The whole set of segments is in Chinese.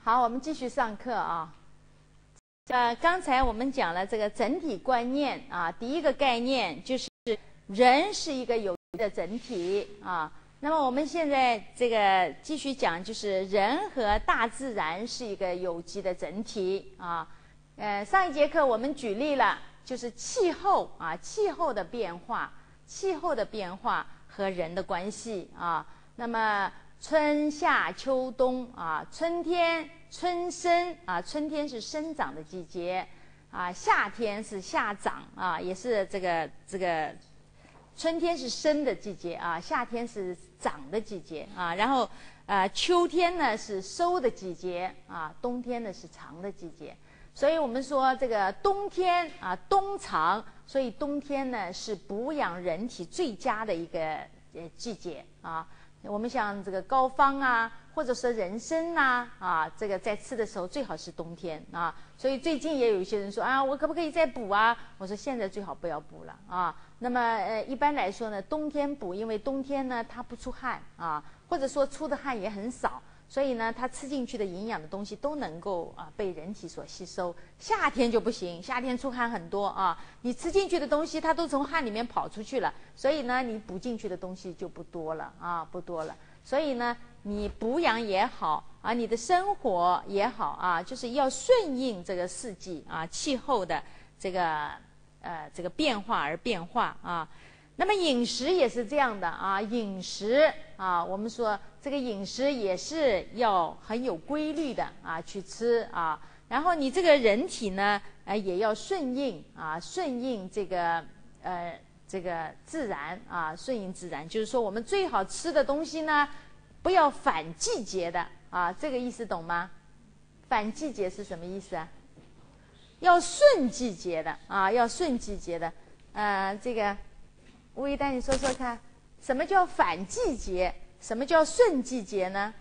好，我们继续上课啊。刚才我们讲了这个整体观念啊，第一个概念就是人是一个有机的整体啊。那么我们现在这个继续讲，就是人和大自然是一个有机的整体啊。上一节课我们举例了，就是气候啊，气候的变化和人的关系啊。那么春夏秋冬啊，春天春生啊，春天是生长的季节啊，夏天是夏长啊，也是这个春天是生的季节啊，夏天是长的季节啊，然后秋天呢是收的季节啊，冬天呢是藏的季节。所以我们说这个冬天啊，冬藏，所以冬天呢是哺养人体最佳的一个季节啊。我们像这个膏肓啊，或者是人参啊，这个在吃的时候最好是冬天啊。所以最近也有一些人说啊，我可不可以再补啊？我说现在最好不要补了啊。那么一般来说呢，冬天补，因为冬天呢它不出汗啊，或者说出的汗也很少。所以呢，它吃进去的营养的东西都能够被人体所吸收。夏天就不行，夏天出汗很多啊，你吃进去的东西它都从汗里面跑出去了，所以呢，你补进去的东西就不多了啊，不多了。所以呢，你补养也好啊，你的生活也好啊，就是要顺应这个四季啊，气候的这个变化而变化啊。那么饮食也是这样的啊，饮食啊，我们说这个饮食也是要很有规律的啊去吃啊，然后你这个人体呢，也要顺应这个自然啊，顺应自然，就是说我们最好吃的东西呢，不要反季节的啊，这个意思懂吗？反季节是什么意思啊？要顺季节的啊，要顺季节的，这个。吴一丹，你说说看，什么叫反季节？什么叫顺季节呢？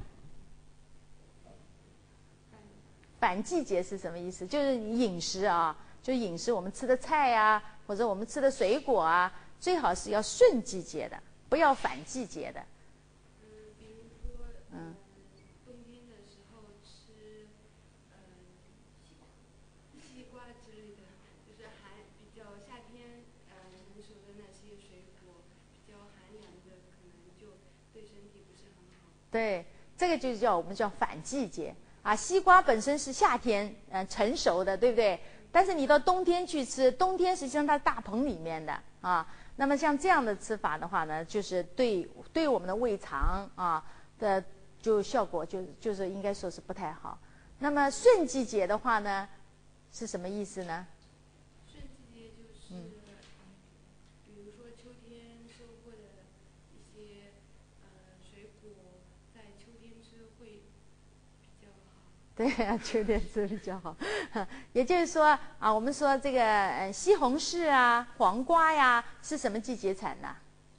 反季节是什么意思？就是饮食啊，就饮食我们吃的菜啊，或者我们吃的水果啊，最好是要顺季节的，不要反季节的。 比如说，冬天的时候吃，西瓜之类的，就是还比较夏天成熟的那些水果，比较寒凉的，可能就对身体不是很好。 对，这个就我们叫反季节啊。西瓜本身是夏天成熟的，对不对？但是你到冬天去吃，冬天实际上它大棚里面的啊。那么像这样的吃法的话呢，就是对我们的胃肠啊的就效果就是应该说是不太好。那么顺季节的话呢，是什么意思呢？ 顺季节就是，比如说秋天收获的一些水果，在秋天吃会比较好。 对啊，秋天吃比较好。也就是说啊，我们说这个西红柿啊、黄瓜呀，是什么季节产的？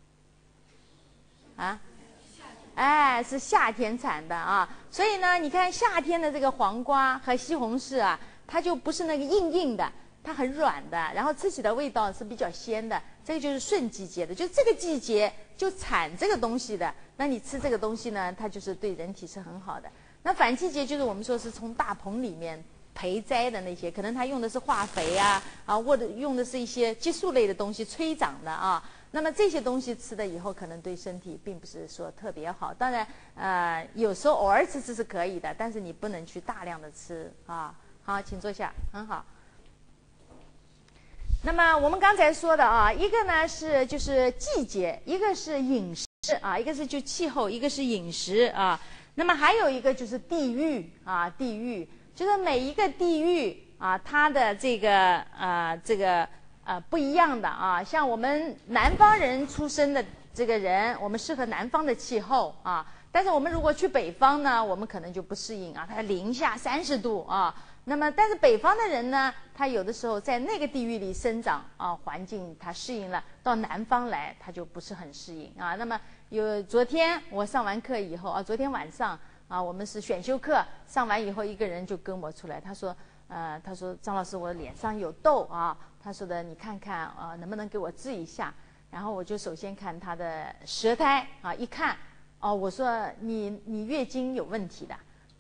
啊？是夏天产的啊。所以呢，你看夏天的这个黄瓜和西红柿啊，它就不是那个硬硬的，它很软的，然后吃起来味道是比较鲜的。这个就是顺季节的，就这个季节就产这个东西的，那你吃这个东西呢，它就是对人体是很好的。那反季节就是我们说是从大棚里面培栽的那些，可能它用的是化肥啊，或者用的是一些激素类的东西催长的啊。那么这些东西吃了以后，可能对身体并不是说特别好。当然，有时候偶尔吃是可以的，但是你不能去大量的吃啊。好，请坐下，很好。那么我们刚才说的啊，一个呢是就是季节，一个是饮食啊，一个是就气候，一个是饮食啊。那么还有一个就是地域啊，地域就是每一个地域啊，它的这个不一样的啊。像我们南方人出生的这个人，我们适合南方的气候啊。但是我们如果去北方呢，我们可能就不适应啊，它零下30度啊。那么，但是北方的人呢，他有的时候在那个地域里生长啊，环境他适应了，到南方来他就不是很适应啊。那么昨天我上完课以后啊，昨天晚上啊，我们是选修课，上完以后一个人就跟我出来，他说张老师，我脸上有痘啊，他说的你看看啊，能不能给我治一下？然后我就首先看他的舌苔啊，一看哦，我说你月经有问题的。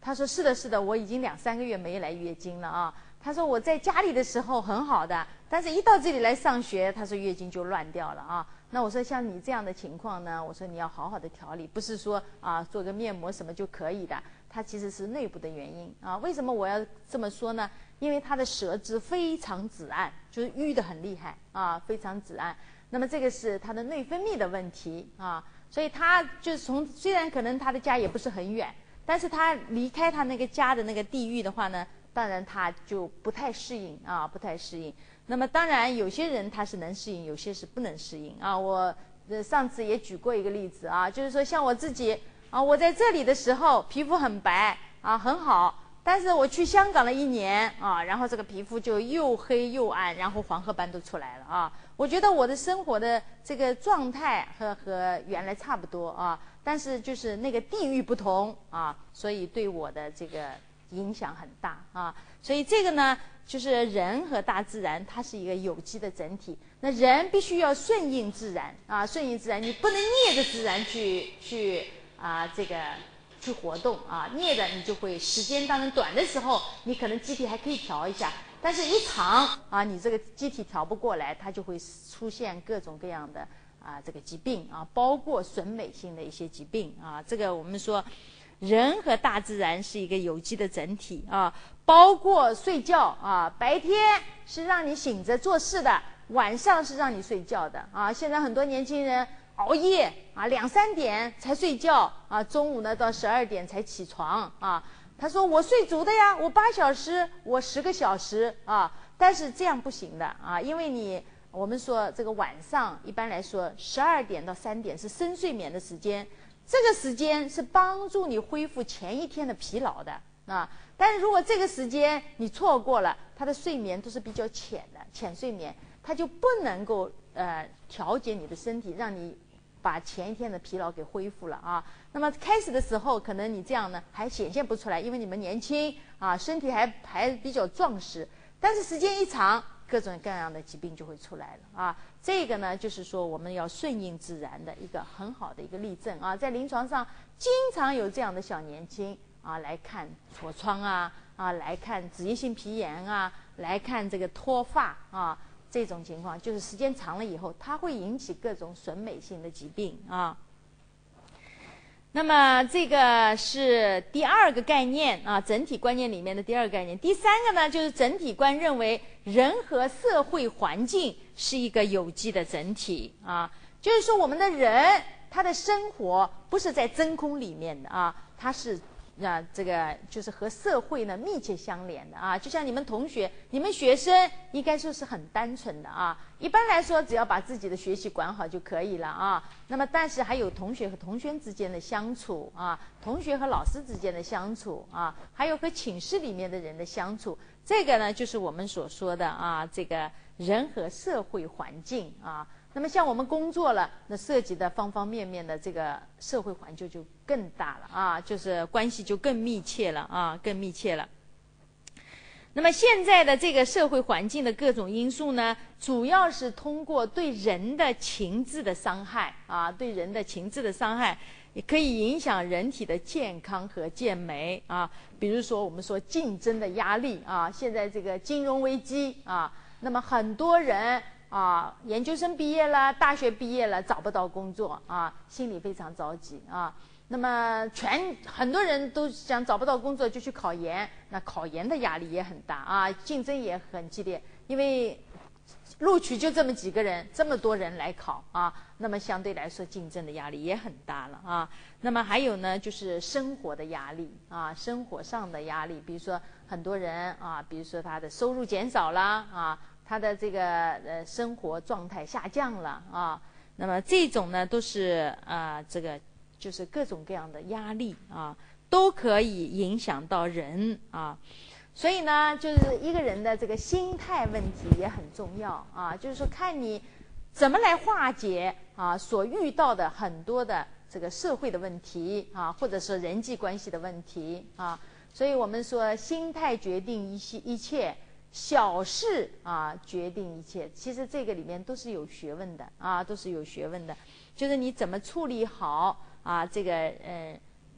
他说是的，是的，我已经2、3个月没来月经了啊。他说我在家里的时候很好的，但是一到这里来上学，他说月经就乱掉了啊。那我说像你这样的情况呢，我说你要好好的调理，不是说啊做个面膜什么就可以的，它其实是内部的原因啊。为什么我要这么说呢？因为他的舌质非常紫暗，就是瘀得很厉害啊，非常紫暗。那么这个是他的内分泌的问题啊，所以他就是虽然可能他的家也不是很远，但是他离开他那个家的那个地域的话呢，当然他就不太适应啊，不太适应。那么当然有些人他是能适应，有些是不能适应啊。我上次也举过一个例子啊，就是说像我自己啊，我在这里的时候皮肤很白啊，很好。但是我去香港了1年啊，然后这个皮肤就又黑又暗，然后黄褐斑都出来了啊。我觉得我的生活的这个状态和原来差不多啊，但是就是那个地域不同啊，所以对我的这个影响很大啊。所以这个呢，就是人和大自然它是一个有机的整体。那人必须要顺应自然啊，顺应自然，你不能逆着自然去这个。去活动啊，逆的你就会时间当然短的时候，你可能机体还可以调一下，但是一长啊，你这个机体调不过来，它就会出现各种各样的这个疾病啊，包括损美性的一些疾病啊。这个我们说，人和大自然是一个有机的整体啊，包括睡觉啊，白天是让你醒着做事的，晚上是让你睡觉的啊。现在很多年轻人熬夜啊，2、3点才睡觉啊，中午呢到12点才起床啊。他说我睡足的呀，我8小时，我10个小时啊，但是这样不行的啊，因为我们说这个晚上一般来说12点到3点是深睡眠的时间，这个时间是帮助你恢复前一天的疲劳的啊。但是如果这个时间你错过了，他的睡眠都是比较浅的浅睡眠，他就不能够调节你的身体，让你把前一天的疲劳给恢复了啊。那么开始的时候可能你这样呢还显现不出来，因为你们年轻啊，身体还比较壮实，但是时间一长，各种各样的疾病就会出来了啊。这个呢就是说我们要顺应自然的一个很好的一个例证啊。在临床上经常有这样的小年轻啊来看痤疮啊，来看脂溢性皮炎啊，来看这个脱发啊。这种情况就是时间长了以后，它会引起各种损美性的疾病啊。那么这个是第2个概念啊，整体观念里面的第2个概念。第3个呢，就是整体观认为人和社会环境是一个有机的整体啊，就是说我们的人他的生活不是在真空里面的啊，他是这个就是和社会呢密切相连的啊。就像你们同学、你们学生应该说是很单纯的啊，一般来说只要把自己的学习管好就可以了啊。那么但是还有同学和同学之间的相处啊，同学和老师之间的相处啊，还有和寝室里面的人的相处，这个呢就是我们所说的啊，这个人和社会环境啊。那么像我们工作了，那涉及的方方面面的这个社会环境就更大了啊，就是关系就更密切了啊，更密切了。那么现在的这个社会环境的各种因素呢，主要是通过对人的情志的伤害啊，对人的情志的伤害，也可以影响人体的健康和健美啊。比如说我们说竞争的压力啊，现在这个金融危机啊，那么很多人啊，研究生毕业了，大学毕业了，找不到工作啊，心里非常着急啊。那么很多人都想找不到工作就去考研，那考研的压力也很大啊，竞争也很激烈，因为录取就这么几个人，这么多人来考啊，那么相对来说竞争的压力也很大了啊。那么还有呢，就是生活的压力啊，生活上的压力，比如说很多人啊，比如说他的收入减少啦啊。他的这个生活状态下降了啊，那么这种呢都是这个就是各种各样的压力啊，都可以影响到人啊。所以呢，就是一个人的这个心态问题也很重要啊，就是说看你怎么来化解啊所遇到的很多的这个社会的问题啊，或者是人际关系的问题啊。所以我们说心态决定一切。小事啊决定一切，其实这个里面都是有学问的啊，都是有学问的。就是你怎么处理好啊这个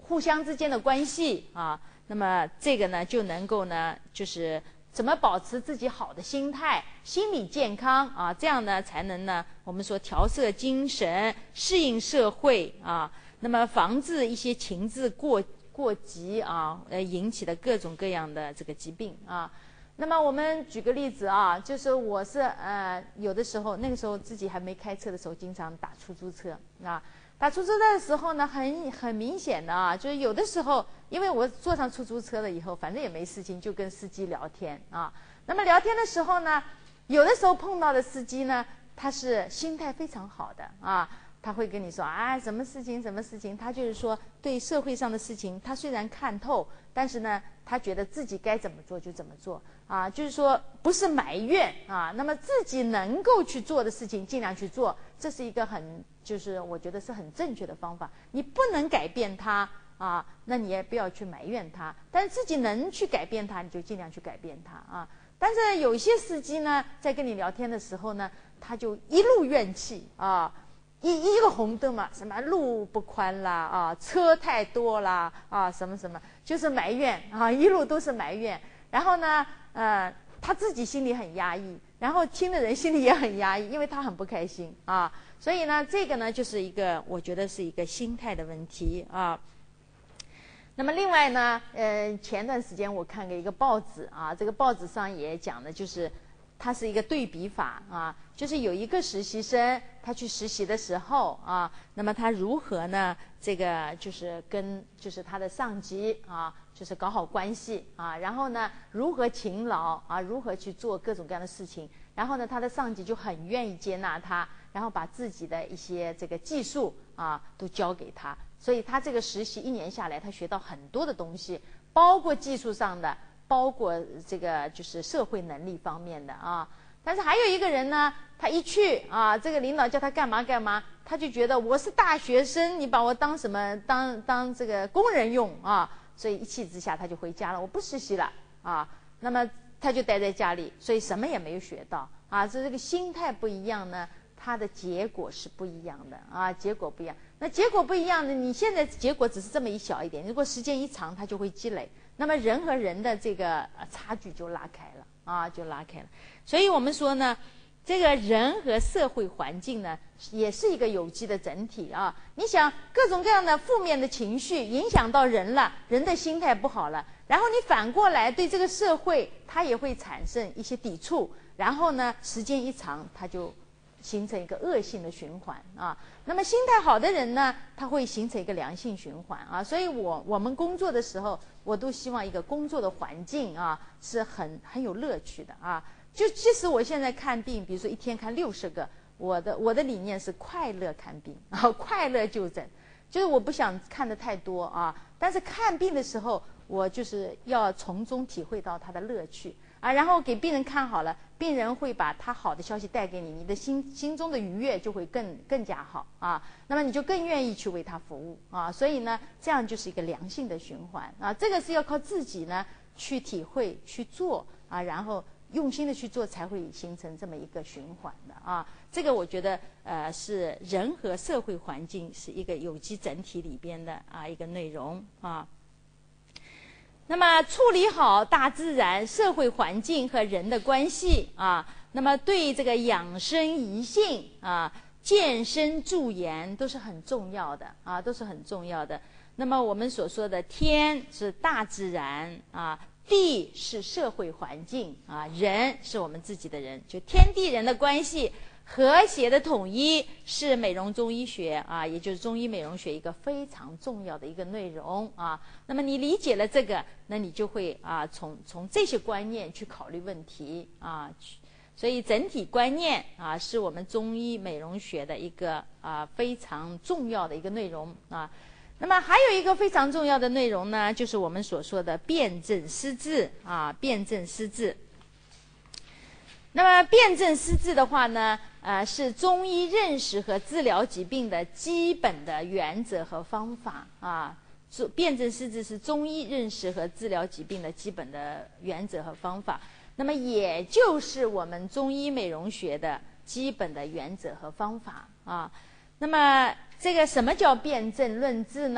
互相之间的关系啊。那么这个呢，就能够呢，就是怎么保持自己好的心态、心理健康啊，这样呢才能呢，我们说调摄精神、适应社会啊，那么防治一些情志过急啊，引起的各种各样的这个疾病啊。那么我们举个例子啊，就是我是有的时候那个时候自己还没开车的时候，经常打出租车啊。打出租车的时候呢，很明显的啊，就是有的时候，因为我坐上出租车了以后，反正也没事情，就跟司机聊天啊。那么聊天的时候呢，有的时候碰到的司机呢，他是心态非常好的啊。他会跟你说啊，什么事情，他就是说对社会上的事情，他虽然看透，但是呢，他觉得自己该怎么做就怎么做啊，就是说不是埋怨啊，那么自己能够去做的事情尽量去做，这是一个就是我觉得是很正确的方法。你不能改变他啊，那你也不要去埋怨他，但是自己能去改变他，你就尽量去改变他啊。但是有一些司机呢，在跟你聊天的时候呢，他就一路怨气啊。一个红灯嘛，什么路不宽啦啊，车太多啦啊，什么，就是埋怨啊，一路都是埋怨。然后呢，他自己心里很压抑，然后听的人心里也很压抑，因为他很不开心啊。所以呢，这个呢，就是一个我觉得是一个心态的问题啊。那么另外呢，前段时间我看过一个报纸啊，这个报纸上也讲的就是。它是一个对比法啊，就是有一个实习生，他去实习的时候啊，那么他如何呢？这个就是跟他的上级啊，就是搞好关系啊，然后呢，如何勤劳啊，如何去做各种各样的事情，然后呢，他的上级就很愿意接纳他，然后把自己的一些这个技术啊都教给他，所以他这个实习1年下来，他学到很多的东西，包括技术上的。包括这个就是社会能力方面的啊，但是还有一个人呢，他一去啊，这个领导叫他干嘛，他就觉得我是大学生，你把我当什么当这个工人用啊，所以一气之下他就回家了，我不实习了啊，那么他就待在家里，所以什么也没有学到啊，这个心态不一样呢，他的结果是不一样的啊，结果不一样。那结果不一样的，你现在结果只是这么一小一点，如果时间一长，它就会积累。那么人和人的这个差距就拉开了啊，就拉开了。所以我们说呢，这个人和社会环境呢，也是一个有机的整体啊。你想各种各样的负面的情绪影响到人了，人的心态不好了，然后你反过来对这个社会，它也会产生一些抵触，然后呢，时间一长，它就形成一个恶性的循环啊。那么心态好的人呢，他会形成一个良性循环啊。所以我们工作的时候，我都希望一个工作的环境啊是很有乐趣的啊。就即使我现在看病，比如说一天看60个，我的理念是快乐看病啊，快乐就诊，就是我不想看得太多啊。但是看病的时候，我就是要从中体会到他的乐趣啊，然后给病人看好了，病人会把他好的消息带给你，你的心中的愉悦就会更加好啊，那么你就更愿意去为他服务啊，所以呢，这样就是一个良性的循环啊，这个是要靠自己呢去体会去做啊，然后用心的去做，才会形成这么一个循环的啊。这个我觉得是人和社会环境是一个有机整体里边的一个内容啊。那么处理好大自然、社会环境和人的关系啊，那么对这个养生怡性啊、健身助颜都是很重要的啊，都是很重要的。那么我们所说的天是大自然啊，地是社会环境啊，人是我们自己的人，就天地人的关系和谐的统一是美容中医学啊，也就是中医美容学一个非常重要的一个内容啊。那么你理解了这个，那你就会从这些观念去考虑问题啊。所以整体观念啊，是我们中医美容学的一个非常重要的一个内容啊。那么还有一个非常重要的内容呢，就是我们所说的辨证施治啊，辨证施治。那么辨证施治的话呢，是中医认识和治疗疾病的基本的原则和方法啊。辨证施治是中医认识和治疗疾病的基本的原则和方法，那么也就是我们中医美容学的基本的原则和方法啊。那么这个什么叫辨证论治呢？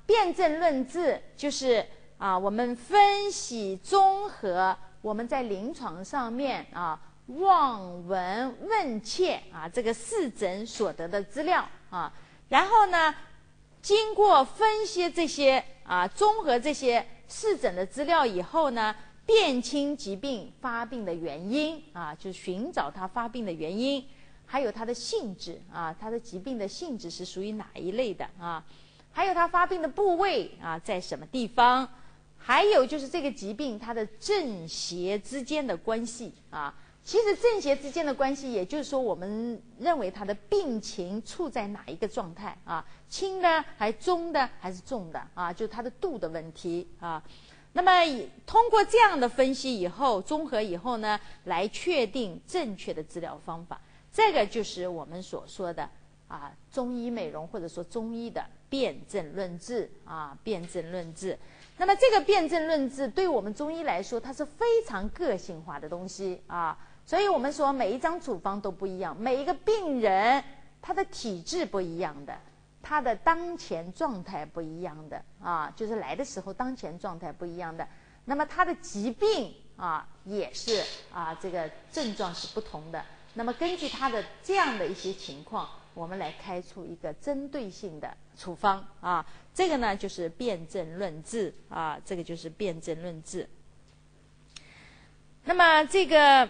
辩证论治就是我们分析综合我们在临床上面望闻问切这个视诊所得的资料然后呢，经过分析这些综合这些视诊的资料以后呢，辨清疾病发病的原因就是寻找它发病的原因，还有它的性质它的疾病的性质是属于哪一类的还有它发病的部位在什么地方，还有就是这个疾病它的正邪之间的关系其实正邪之间的关系，也就是说我们认为它的病情处在哪一个状态轻的还是中的还是重的就是它的度的问题那么通过这样的分析以后，综合以后呢，来确定正确的治疗方法。这个就是我们所说的中医美容或者说中医的辨证论治辨证论治。那么这个辨证论治对我们中医来说，它是非常个性化的东西所以我们说每一张处方都不一样，每一个病人他的体质不一样的，他的当前状态不一样的就是来的时候当前状态不一样的，那么他的疾病也是这个症状是不同的。那么根据他的这样的一些情况，我们来开出一个针对性的处方这个呢就是辨证论治这个就是辨证论治。那么这个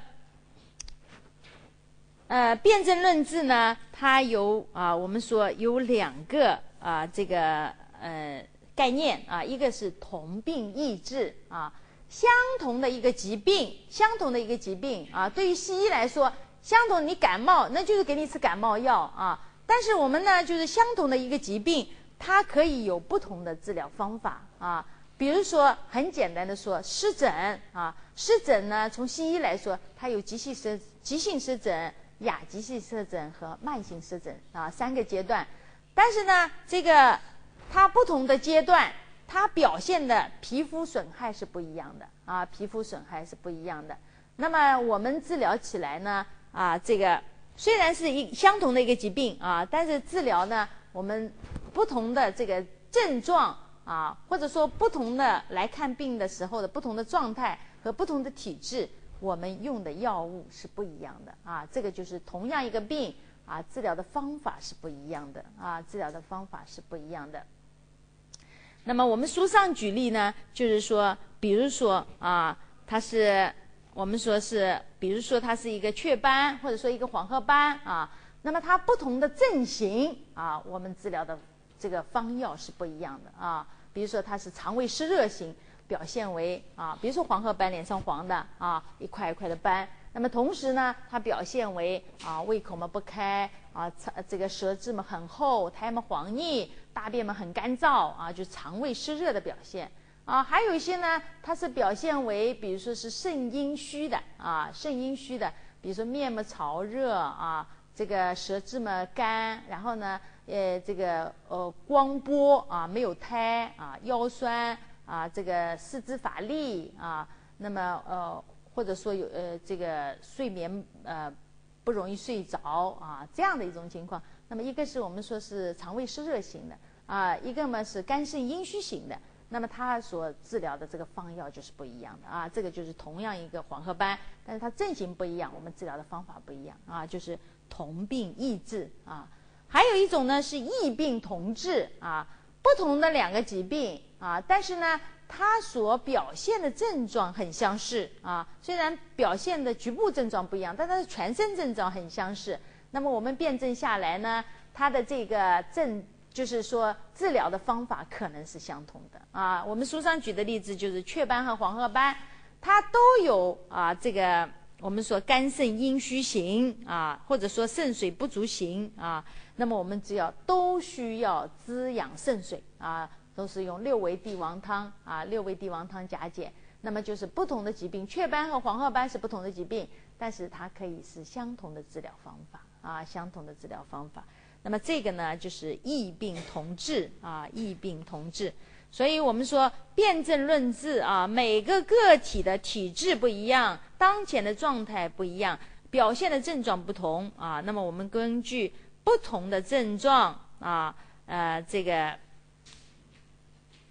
辨证论治呢，它有我们说有2个这个概念一个是同病异治相同的一个疾病对于西医来说，相同你感冒那就是给你吃感冒药但是我们呢就是相同的一个疾病，它可以有不同的治疗方法比如说很简单的说湿疹湿疹呢从西医来说，它有急性湿疹、亚急性湿疹和慢性湿疹3个阶段。但是呢这个它不同的阶段，它表现的皮肤损害是不一样的皮肤损害是不一样的。那么我们治疗起来呢这个虽然是相同的一个疾病但是治疗呢，我们不同的这个症状或者说不同的来看病的时候的不同的状态和不同的体质，我们用的药物是不一样的这个就是同样一个病治疗的方法是不一样的治疗的方法是不一样的。那么我们书上举例呢，就是说比如说它是我们说是比如说它是一个雀斑或者说一个黄褐斑那么它不同的症型我们治疗的这个方药是不一样的比如说它是肠胃湿热型，表现为比如说黄褐斑脸上黄的一块一块的斑，那么同时呢它表现为胃口不开这个舌质很厚，苔黄腻，大便很干燥就是肠胃湿热的表现还有一些呢它是表现为比如说是肾阴虚的肾阴虚的，比如说面潮热这个舌质干，然后呢这个光波没有胎腰酸这个四肢乏力那么或者说有这个睡眠不容易睡着这样的一种情况。那么一个是我们说是肠胃湿热型的一个嘛是肝肾阴虚型的，那么它所治疗的这个方药就是不一样的这个就是同样一个黄褐斑，但是它症型不一样，我们治疗的方法不一样就是同病异治还有一种呢是异病同治不同的2个疾病但是呢它所表现的症状很相似虽然表现的局部症状不一样，但它的全身症状很相似。那么我们辩证下来呢，它的这个就是说治疗的方法可能是相同的我们书上举的例子就是雀斑和黄褐斑，它都有这个我们说肝肾阴虚型或者说肾水不足型那么我们只要都需要滋养肾水都是用6味地黄汤6味地黄汤加减。那么就是不同的疾病，雀斑和黄褐斑是不同的疾病，但是它可以是相同的治疗方法相同的治疗方法。那么这个呢就是异病同治异病同治。所以我们说辨证论治每个个体的体质不一样，当前的状态不一样，表现的症状不同那么我们根据不同的症状这个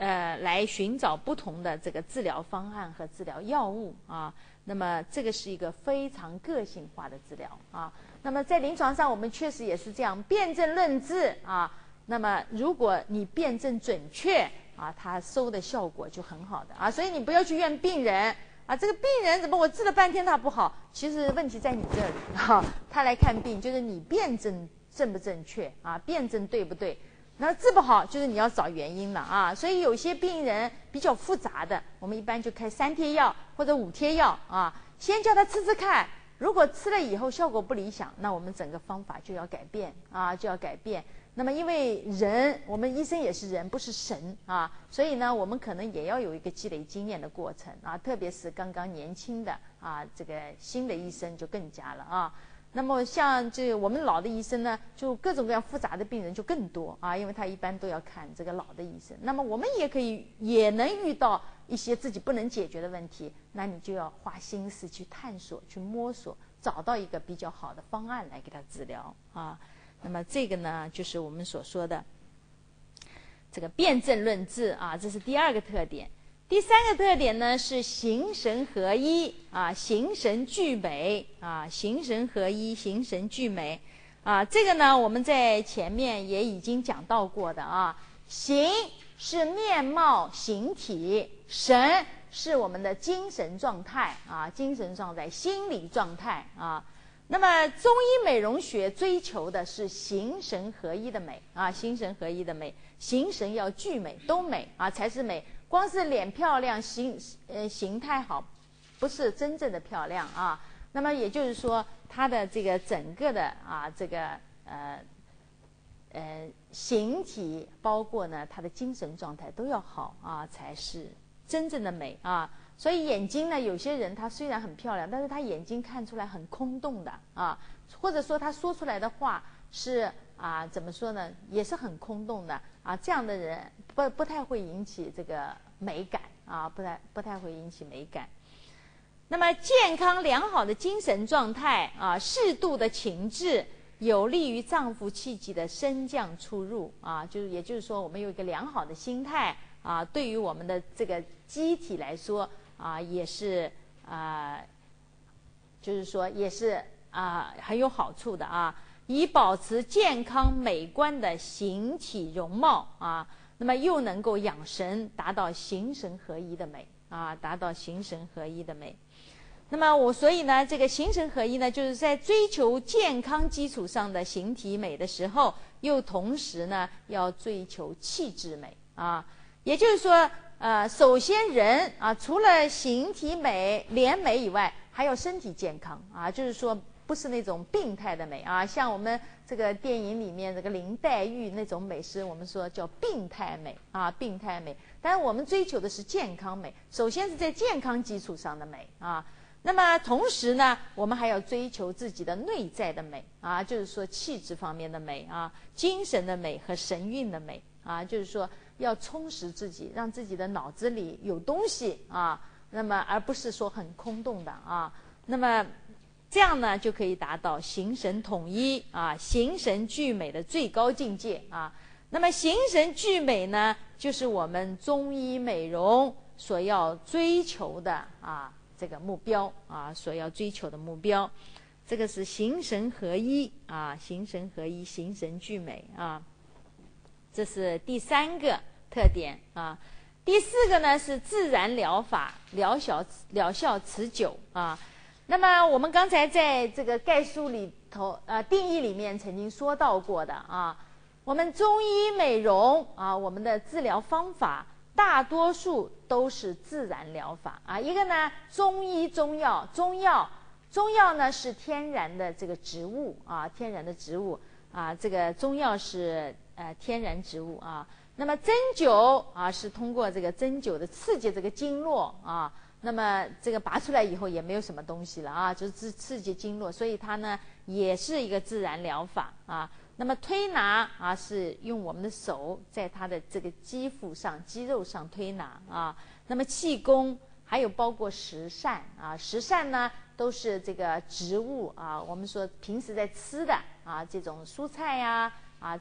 来寻找不同的这个治疗方案和治疗药物啊。那么这个是一个非常个性化的治疗啊。那么在临床上我们确实也是这样，辨证论治啊。那么如果你辨证准确啊，它收的效果就很好的啊。所以你不要去怨病人啊，这个病人怎么我治了半天他不好，其实问题在你这里啊。他来看病就是你辨证正不正确啊，辨证对不对。那治不好就是你要找原因了啊。所以有些病人比较复杂的，我们一般就开3贴药或者5贴药啊，先叫他吃吃看。如果吃了以后效果不理想，那我们整个方法就要改变啊，就要改变。那么因为人，我们医生也是人，不是神啊，所以呢，我们可能也要有一个积累经验的过程啊，特别是刚刚年轻的啊，这个新的医生就更加了啊。那么像这我们老的医生呢，就各种各样复杂的病人就更多啊，因为他一般都要看这个老的医生。那么我们也能遇到一些自己不能解决的问题，那你就要花心思去探索、去摸索，找到一个比较好的方案来给他治疗啊。那么这个呢，就是我们所说的这个辨证论治啊，这是第2个特点。第3个特点呢是形神合一啊，形神俱美啊，形神合一，形神俱美啊。这个呢我们在前面也已经讲到过的啊。形是面貌形体，神是我们的精神状态啊，精神状态、心理状态啊。那么中医美容学追求的是形神合一的美啊，形神合一的美，形神要俱美，都美啊才是美。光是脸漂亮，形态好，不是真正的漂亮啊。那么也就是说，它的这个整个的啊，这个形体，包括呢它的精神状态都要好啊，才是真正的美啊。所以眼睛呢，有些人他虽然很漂亮，但是他眼睛看出来很空洞的啊，或者说他说出来的话是啊，怎么说呢，也是很空洞的啊。这样的人不太会引起这个美感啊，不太会引起美感。那么健康良好的精神状态啊，适度的情志，有利于脏腑气机的升降出入啊，也就是说，我们有一个良好的心态啊，对于我们的这个机体来说啊，也是就是说也是很有好处的啊，以保持健康美观的形体容貌啊，那么又能够养神，达到形神合一的美啊，达到形神合一的美。那么所以呢，这个形神合一呢，就是在追求健康基础上的形体美的时候，又同时呢要追求气质美啊。也就是说，首先人啊，除了形体美、脸美以外，还有身体健康啊，就是说不是那种病态的美啊，像我们这个电影里面这个林黛玉那种美是我们说叫病态美啊，病态美。但是我们追求的是健康美，首先是在健康基础上的美啊。那么同时呢，我们还要追求自己的内在的美啊，就是说气质方面的美啊，精神的美和神韵的美啊，就是说要充实自己，让自己的脑子里有东西啊，那么而不是说很空洞的啊。那么这样呢，就可以达到形神统一啊，形神俱美的最高境界啊。那么形神俱美呢，就是我们中医美容所要追求的啊。这个目标啊，所要追求的目标，这个是形神合一啊，形神合一，形神俱美啊，这是第3个特点啊。第4个呢是自然疗法，疗效持久啊。那么我们刚才在这个概述里头定义里面曾经说到过的啊，我们中医美容啊，我们的治疗方法大多数都是自然疗法啊。一个呢，中医中药，中药呢是天然的这个植物啊，天然的植物啊，这个中药是天然植物啊。那么针灸啊是通过这个针灸的刺激这个经络啊，那么这个拔出来以后也没有什么东西了啊，就是刺激经络，所以它呢也是一个自然疗法啊。那么推拿啊，是用我们的手在它的这个肌肤上、肌肉上推拿啊。那么气功还有包括食膳啊，食膳呢都是这个植物啊，我们说平时在吃的啊，这种蔬菜呀啊，这种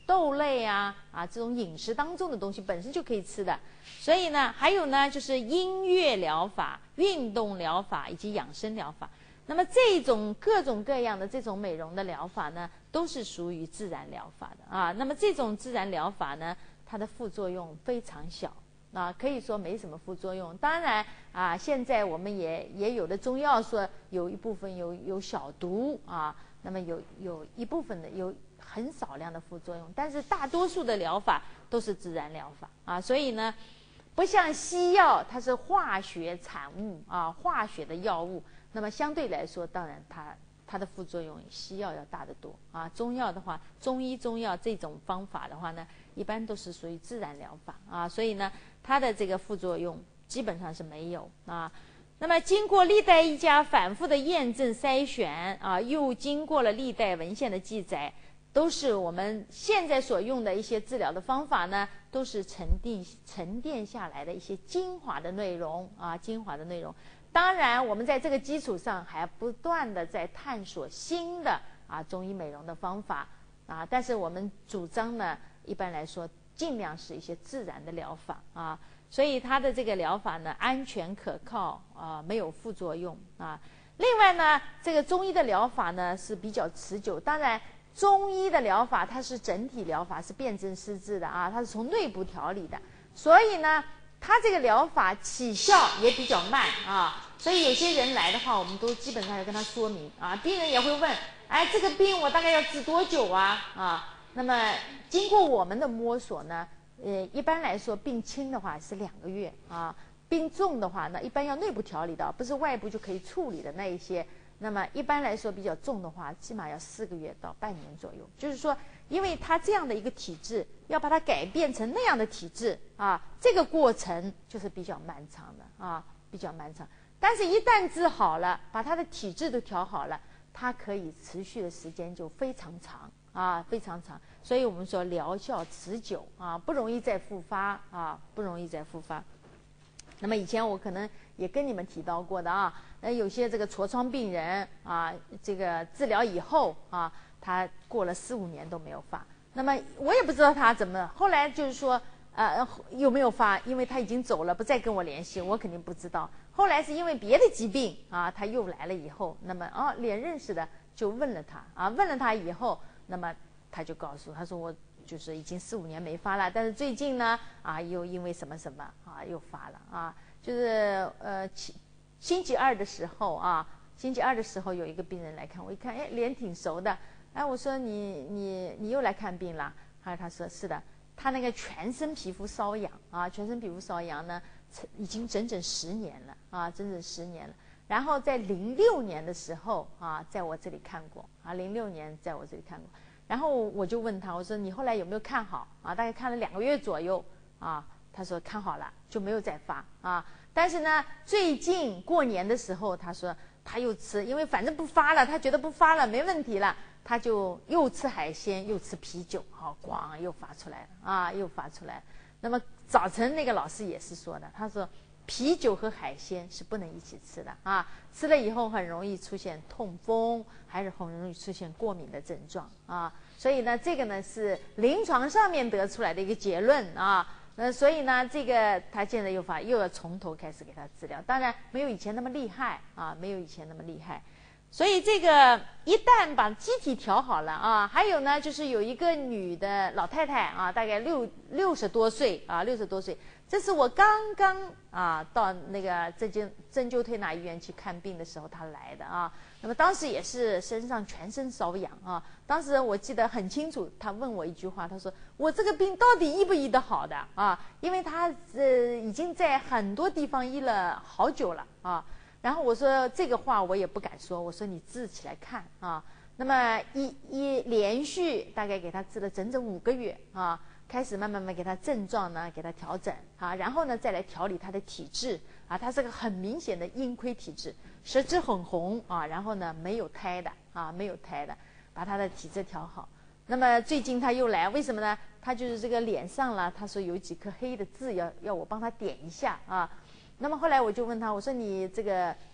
豆类啊这种饮食当中的东西本身就可以吃的。所以呢，还有呢就是音乐疗法、运动疗法以及养生疗法。那么这种各种各样的这种美容的疗法呢，都是属于自然疗法的啊。那么这种自然疗法呢，它的副作用非常小可以说没什么副作用。当然现在我们也有的中药说有一部分有小毒那么有一部分的有很少量的副作用，但是大多数的疗法都是自然疗法所以呢，不像西药，它是化学产物化学的药物。那么相对来说，当然它的副作用西药要大得多中药的话，中医中药这种方法的话呢，一般都是属于自然疗法所以呢，它的这个副作用基本上是没有那么经过历代医家反复的验证筛选又经过了历代文献的记载，都是我们现在所用的一些治疗的方法呢，都是沉淀下来的一些精华的内容精华的内容。当然我们在这个基础上还不断的在探索新的中医美容的方法但是我们主张呢，一般来说尽量是一些自然的疗法所以它的这个疗法呢，安全可靠没有副作用另外呢，这个中医的疗法呢是比较持久。当然中医的疗法它是整体疗法，是辨证施治的它是从内部调理的，所以呢它这个疗法起效也比较慢所以有些人来的话，我们都基本上要跟他说明病人也会问这个病我大概要治多久那么经过我们的摸索呢一般来说病轻的话是2个月病重的话呢一般要内部调理的，不是外部就可以处理的那一些。那么一般来说比较重的话，起码要4个月到半年左右。就是说因为他这样的一个体质，要把它改变成那样的体质这个过程就是比较漫长的比较漫长。但是一旦治好了，把他的体质都调好了，它可以持续的时间就非常长非常长。所以我们说疗效持久不容易再复发不容易再复发。那么以前我可能也跟你们提到过的有些这个痤疮病人这个治疗以后他过了4、5年都没有发。那么我也不知道他怎么，后来就是说有没有发，因为他已经走了，不再跟我联系，我肯定不知道。后来是因为别的疾病他又来了以后，那么脸认识的就问了他问了他以后，那么他就告诉他说我就是已经4、5年没发了，但是最近呢又因为什么什么又发了就是星期二的时候有一个病人来看我，一看脸挺熟的我说你又来看病了他说是的，他那个全身皮肤瘙痒全身皮肤瘙痒呢已经整整10年了整整10年了。然后在06年的时候在我这里看过06年在我这里看过。然后我就问他，我说你后来有没有看好大概看了2个月左右他说看好了，就没有再发但是呢最近过年的时候，他说他又吃，因为反正不发了，他觉得不发了没问题了，他就又吃海鲜又吃啤酒咣又发出来了又发出来了。那么早晨那个老师也是说的，他说啤酒和海鲜是不能一起吃的吃了以后很容易出现痛风，还是很容易出现过敏的症状所以呢这个呢是临床上面得出来的一个结论所以呢这个他现在又要从头开始给他治疗，当然没有以前那么厉害没有以前那么厉害。所以这个一旦把机体调好了还有呢就是有一个女的老太太大概60多岁60多岁，这是我刚刚到那个针灸推拿医院去看病的时候她来的那么当时也是身上全身瘙痒当时我记得很清楚，她问我一句话，她说我这个病到底医不医得好的因为她已经在很多地方医了好久了然后我说这个话我也不敢说，我说你治起来看那么连续大概给他治了整整5个月开始慢慢给他症状呢给他调整然后呢再来调理他的体质他是个很明显的阴亏体质，舌质很红然后呢没有苔的没有苔的，把他的体质调好。那么最近他又来，为什么呢？他就是这个脸上了，他说有几颗黑的痣要我帮他点一下那么后来我就问他，我说你这个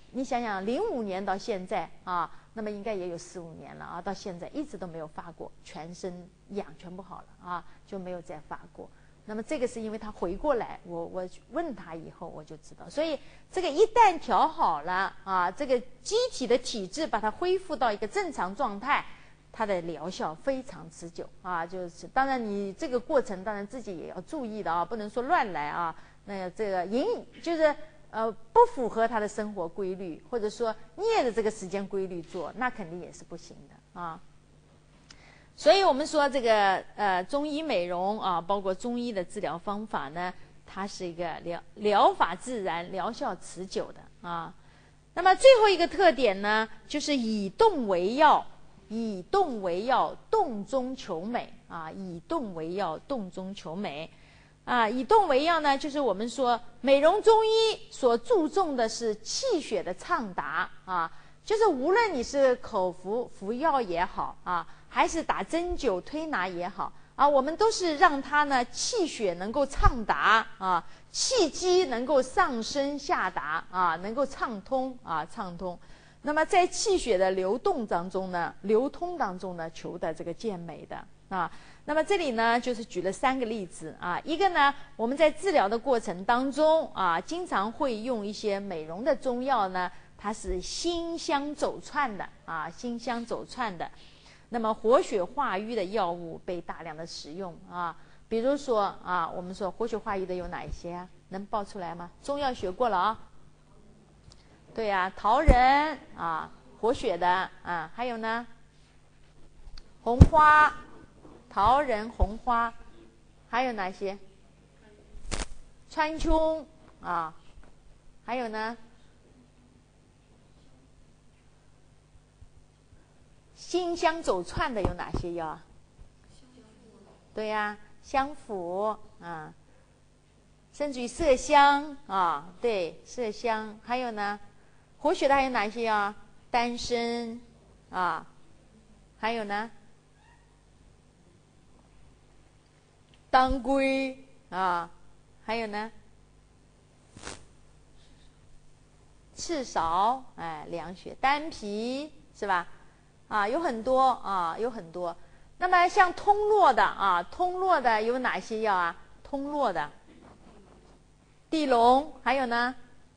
你想想，05年到现在啊，那么应该也有4、5年了啊，到现在一直都没有发过，全身痒全部好了啊，就没有再发过。那么这个是因为他回过来，我问他以后我就知道，所以这个一旦调好了啊，这个机体的体质把它恢复到一个正常状态，它的疗效非常持久啊。就是当然你这个过程当然自己也要注意的啊，不能说乱来啊。那这个就是不符合他的生活规律，或者说逆着这个时间规律做，那肯定也是不行的啊。所以我们说这个中医美容啊，包括中医的治疗方法呢，它是一个疗法自然、疗效持久的啊。那么最后一个特点呢，就是以动为药，以动为药，动中求美啊，以动为药，动中求美啊。以动为药呢，就是我们说美容中医所注重的是气血的畅达啊，就是无论你是口服药也好啊，还是打针灸推拿也好啊，我们都是让它呢气血能够畅达啊，气机能够上升下达啊，能够畅通啊，畅通。那么在气血的流通当中呢，求的这个健美的啊。那么这里呢，就是举了3个例子啊。一个呢，我们在治疗的过程当中啊，经常会用一些美容的中药呢，它是辛香走窜的啊，辛香走窜的。那么活血化瘀的药物被大量的使用啊，比如说啊，我们说活血化瘀的有哪一些啊？能报出来吗？中药学过了啊。对呀，桃仁啊，活血的啊，还有呢，红花，桃仁、红花，还有哪些？川芎啊，还有呢？辛香走窜的有哪些药啊？对呀，香附啊，甚至于麝香啊，对，麝香，还有呢，活血的还有哪些药？丹参啊，还有呢，当归啊，还有呢，赤芍，哎，凉血，丹皮是吧？啊，有很多啊，有很多。那么像通络的啊，通络的有哪些药啊？通络的，地龙，还有呢，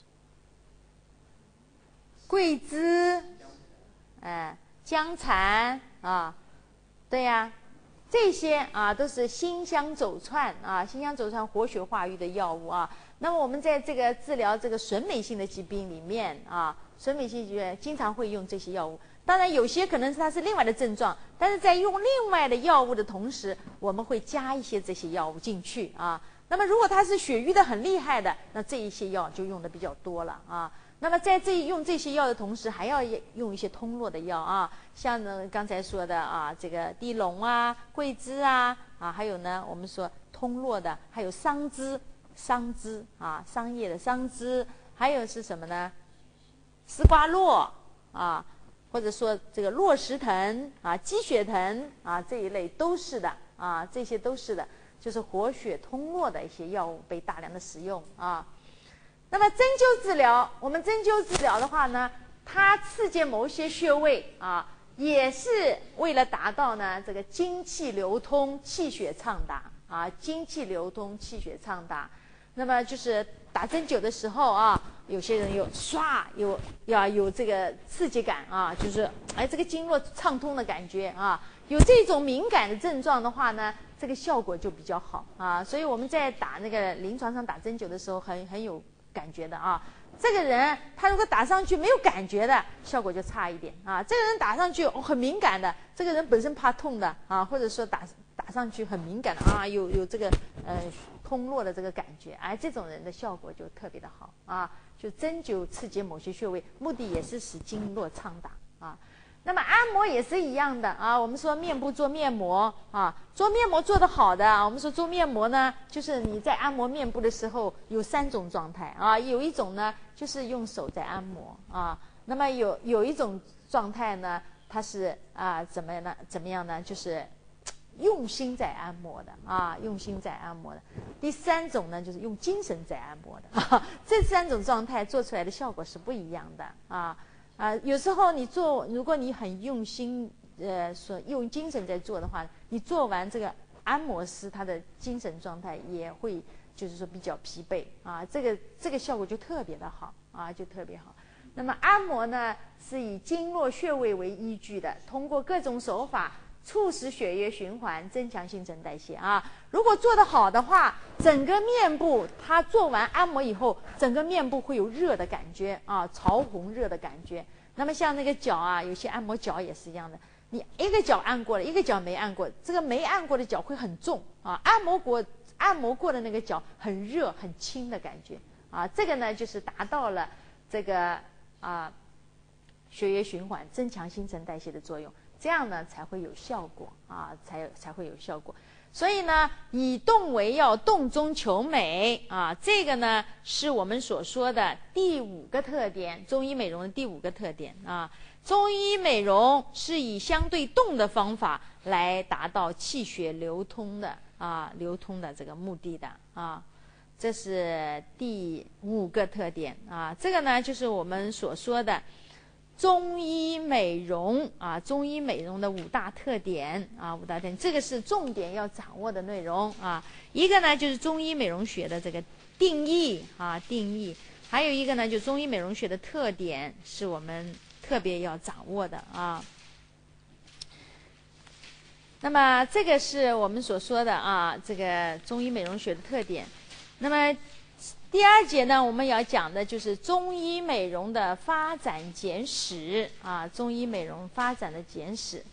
桂枝，哎，姜蚕啊，对呀，这些啊都是辛香走窜啊，辛香走窜活血化瘀的药物啊。那么我们在这个治疗这个损美性的疾病里面啊，损美性疾病经常会用这些药物。当然有些可能是它是另外的症状，但是在用另外的药物的同时，我们会加一些这些药物进去啊。那么如果它是血瘀的很厉害的，那这一些药就用的比较多了啊。那么在用这些药的同时，还要用一些通络的药啊，像呢刚才说的啊，这个地龙啊、桂枝啊，还有呢我们说通络的，还有桑枝啊，桑叶的桑枝，还有是什么呢？丝瓜络啊。或者说这个络石藤啊、鸡血藤啊这一类都是的啊，这些都是的，就是活血通络的一些药物被大量的使用啊。那么针灸治疗，我们针灸治疗的话呢，它刺激某些穴位啊，也是为了达到呢这个精气流通、气血畅达啊，精气流通、气血畅达。那么就是打针灸的时候啊，有些人有这个刺激感啊，就是这个经络畅通的感觉啊，有这种敏感的症状的话呢，这个效果就比较好啊。所以我们在打那个临床上打针灸的时候很有感觉的啊。这个人他如果打上去没有感觉的，效果就差一点啊。这个人打上去很敏感的，这个人本身怕痛的啊，或者说打上去很敏感的啊，有这个通络的这个感觉，这种人的效果就特别的好啊。就针灸刺激某些穴位，目的也是使经络畅达啊。那么按摩也是一样的啊。我们说面部做面膜啊，做面膜做得好的啊，我们说做面膜呢，就是你在按摩面部的时候有3种状态啊。有一种呢就是用手在按摩啊，那么有一种状态呢，它是怎么样呢？就是用心在按摩的啊，用心在按摩的。第3种呢，就是用精神在按摩的啊。这3种状态做出来的效果是不一样的啊。有时候你做，如果你很用心，用精神在做的话，你做完这个按摩师他的精神状态也会就是说比较疲惫啊。这个效果就特别的好啊，就特别好。那么按摩呢，是以经络穴位为依据的，通过各种手法促使血液循环，增强新陈代谢啊。如果做得好的话，整个面部它做完按摩以后，整个面部会有热的感觉啊，潮红热的感觉。那么像那个脚啊，有些按摩脚也是一样的，你一个脚按过了，一个脚没按过，这个没按过的脚会很重啊，按摩过的那个脚很热很轻的感觉啊。这个呢就是达到了这个血液循环，增强新陈代谢的作用。这样呢才会有效果啊，才会有效果。所以呢，以动为要，动中求美啊，这个呢是我们所说的第5个特点，中医美容的第5个特点啊。中医美容是以相对动的方法来达到气血流通的这个目的的啊。这是第5个特点啊。这个呢就是我们所说的中医美容啊，中医美容的5大特点啊，5大特点，这个是重点要掌握的内容啊。一个呢就是中医美容学的这个定义啊，定义；还有一个呢就是中医美容学的特点，是我们特别要掌握的啊。那么这个是我们所说的啊，这个中医美容学的特点。那么第2节呢，我们要讲的就是中医美容的发展简史啊，中医美容发展的简史。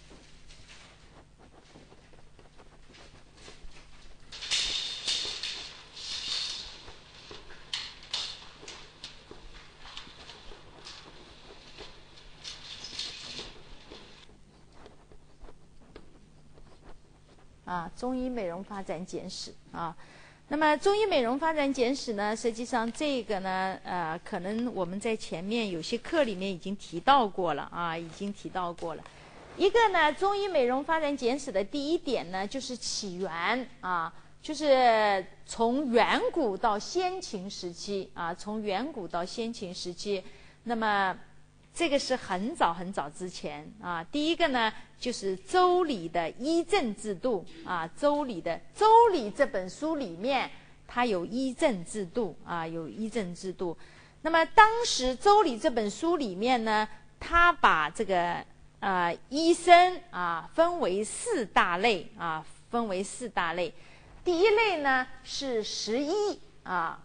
中医美容发展简史啊。那么中医美容发展简史呢，实际上这个呢，可能我们在前面有些课里面已经提到过了啊，已经提到过了。一个呢，中医美容发展简史的第1点呢，就是起源啊，就是从远古到先秦时期啊，从远古到先秦时期。那么这个是很早很早之前啊。第一个呢，就是《周礼》的医政制度啊，《周礼》这本书里面，它有医政制度啊，有医政制度。那么当时《周礼》这本书里面呢，它把这个医生啊分为4大类啊，分为4大类。第一类呢是食医啊。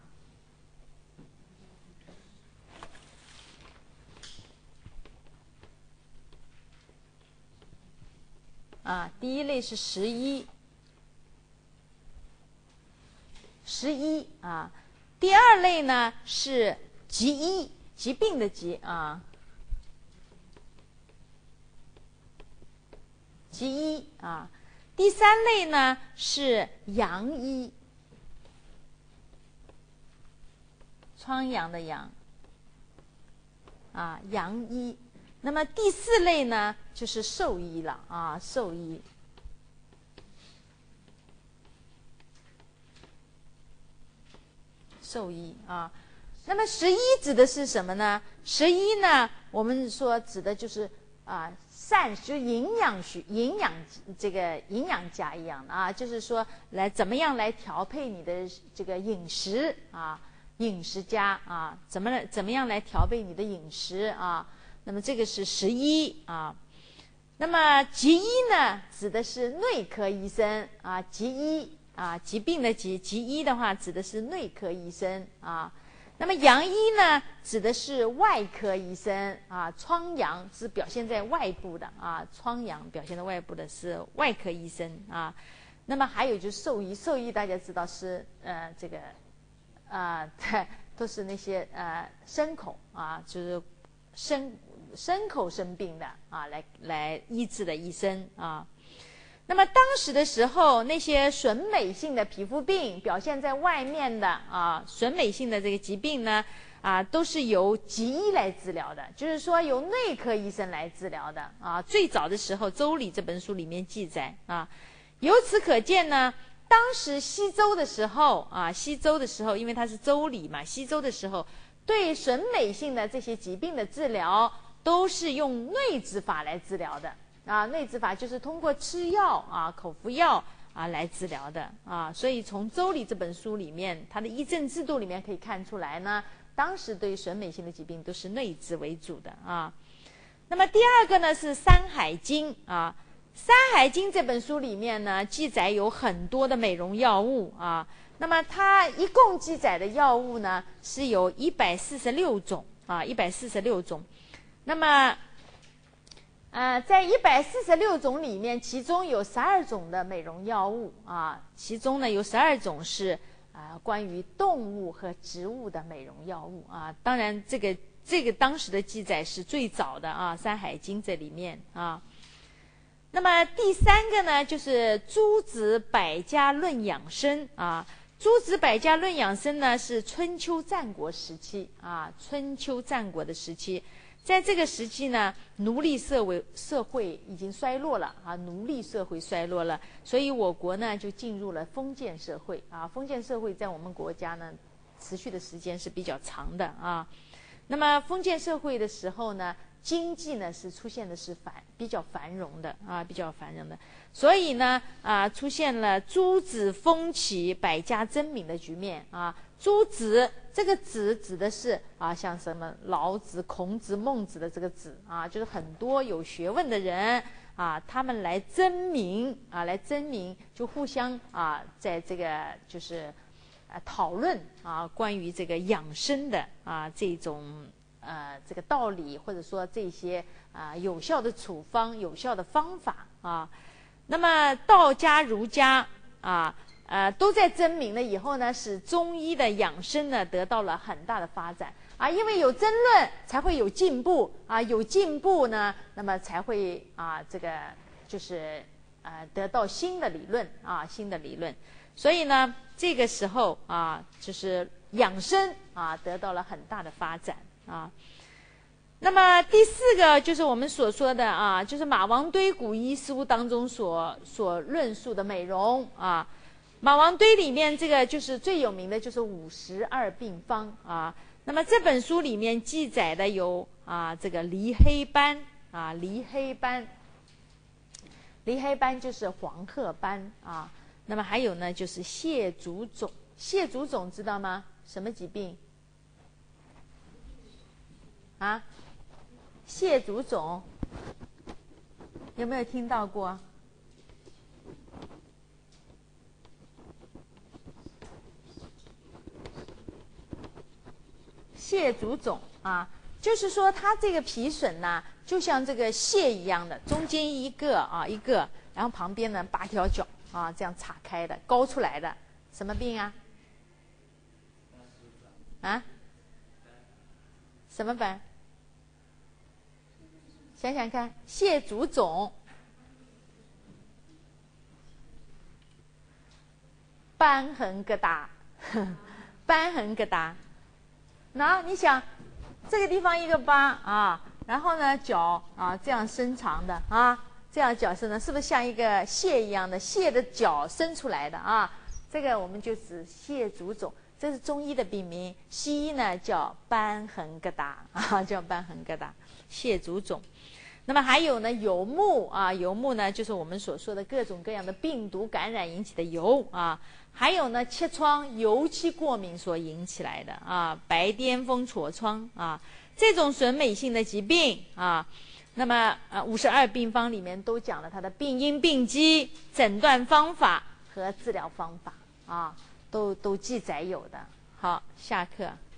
第一类是食医啊。第2类呢是疾医，疾病的疾啊，疾医啊。第3类呢是阳医，疮疡的阳啊，阳医。那么第4类呢就是兽医了啊，兽医。啊。那么食医指的是什么呢？食医呢，我们说指的就是就营养家一样的啊，就是说怎么样来调配你的这个饮食啊，饮食家啊，怎么样来调配你的饮食啊。那么这个是食医啊。那么疾医呢，指的是内科医生啊，疾医啊，疾病的疾医的话指的是内科医生啊。那么阳医呢，指的是外科医生啊，疮疡是表现在外部的啊，疮疡表现在外部的是外科医生啊。那么还有就是兽医，兽医大家知道是这个都是那些牲口啊，就是牲口生病的啊，来医治的医生啊。那么当时的时候，那些损美性的皮肤病表现在外面的损美性的这个疾病呢都是由疾医来治疗的，就是说由内科医生来治疗的啊。最早的时候，《周礼》这本书里面记载啊， 由此可见呢，当时西周的时候啊，西周的时候，因为它是周礼嘛，西周的时候对损美性的这些疾病的治疗都是用内治法来治疗的啊。内治法就是通过吃药啊、口服药啊来治疗的啊。所以从周礼这本书里面，它的医政制度里面可以看出来呢，当时对于损美性的疾病都是内治为主的啊。那么第二个呢是《山海经》啊，《山海经》这本书里面呢记载有很多的美容药物啊。那么它一共记载的药物呢是有146种啊，146种。那么在146种里面，其中有12种的美容药物啊，其中呢有12种是关于动物和植物的美容药物啊。当然这个当时的记载是最早的啊，《山海经》这里面啊。那么第三个呢就是《诸子百家论养生》啊，《诸子百家论养生》呢是春秋战国时期啊，春秋战国的时期。在这个时期呢，奴隶社会已经衰落了啊，奴隶社会衰落了，所以我国呢就进入了封建社会啊。封建社会在我们国家呢持续的时间是比较长的啊。那么封建社会的时候呢，经济呢是出现的是比较繁荣的啊，比较繁荣的，所以呢出现了诸子风起、百家争鸣的局面啊。诸子这个子指的是像什么老子、孔子、孟子的这个子啊，就是很多有学问的人啊，他们来争鸣啊，来争鸣，就互相在这个就是讨论关于这个养生的这种这个道理，或者说这些有效的处方、有效的方法啊。那么道家、儒家都在争鸣了以后呢，使中医的养生呢得到了很大的发展啊。因为有争论才会有进步啊，有进步呢，那么才会这个就是得到新的理论啊，新的理论。所以呢，这个时候就是养生得到了很大的发展啊。那么第四个就是我们所说的就是马王堆古医书当中所论述的美容啊。马王堆里面这个就是最有名的就是52病方啊。那么这本书里面记载的有这个梨黑斑梨黑斑就是黄褐斑啊。那么还有呢就是蟹足肿，蟹足肿知道吗？什么疾病蟹足肿有没有听到过？蟹足肿就是说它这个皮损呢就像这个蟹一样的，中间一个一个，然后旁边呢8条角这样岔开的，高出来的，什么病什么斑？想想看，蟹足肿，瘢痕疙瘩，瘢痕疙瘩。那你想，这个地方一个疤然后呢脚这样伸长的这样脚伸的，是不是像一个蟹一样的？蟹的脚伸出来的这个我们就指蟹足肿，这是中医的病名，西医呢叫瘢痕疙瘩叫瘢痕疙瘩，蟹足肿。那么还有呢疣目疣目呢就是我们所说的各种各样的病毒感染引起的疣还有呢疥疮，油漆过敏所引起来的白癜风、痤疮这种损美性的疾病那么52病方里面都讲了它的病因、病机、诊断方法和治疗方法都记载有的。好，下课。